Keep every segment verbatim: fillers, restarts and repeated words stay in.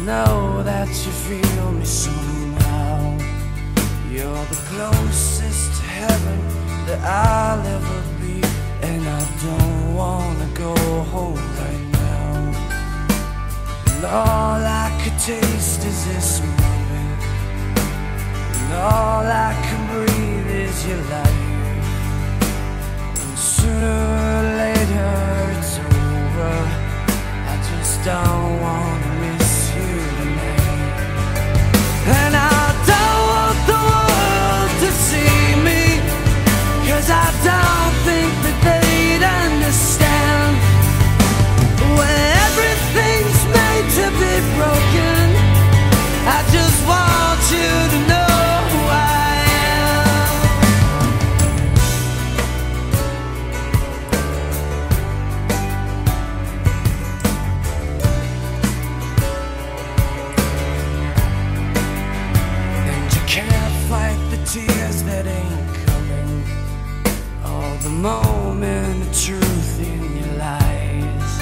know that you feel me somehow. You're the closest to heaven that I'll ever be, and I don't wanna go home right now. And all I could taste is this moment, and all I can breathe is your life. And sooner or later it's over. I just don't wanna miss you tonight. And I don't want the world to see me, 'cause I don't think that they'd understand. When everything's made to be broken, I just want you to know who I am. And you can't fight the tears that ain't coming, all the moment of truth in your lies.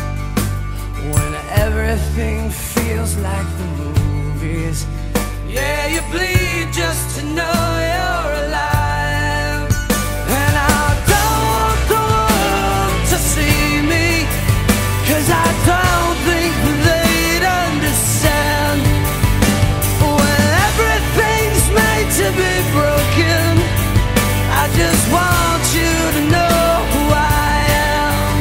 When everything feels like the movies, yeah, you bleed just to know you're alive. And I don't want the world to see me, 'cause I don't think they'd understand. When everything's made to be broken, I just want you to know who I am.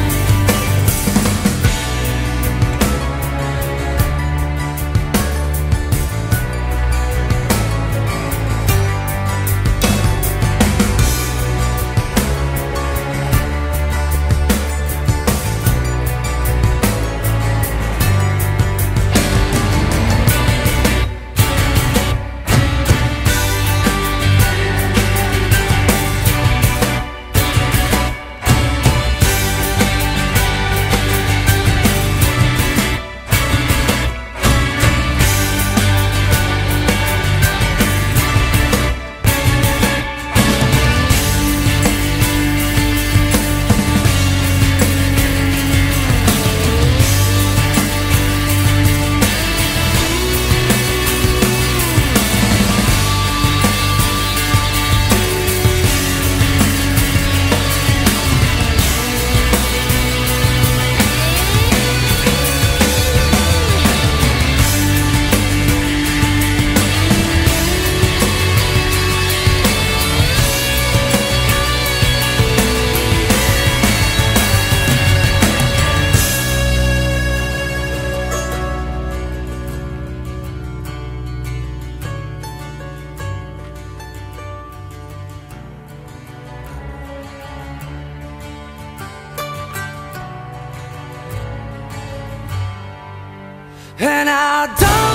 And I don't